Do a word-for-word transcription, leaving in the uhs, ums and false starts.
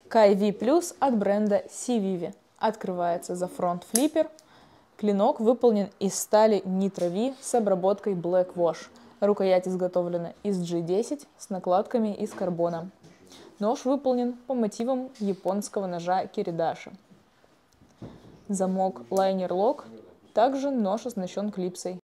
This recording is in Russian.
Кай Ви Плюс от бренда Сививи. Открывается за фронт-флиппер. Клинок выполнен из стали Nitro V с обработкой Black Wash. Рукоять изготовлена из джи десять с накладками из карбона. Нож выполнен по мотивам японского ножа Киридаши. Замок Liner Lock. Также нож оснащен клипсой.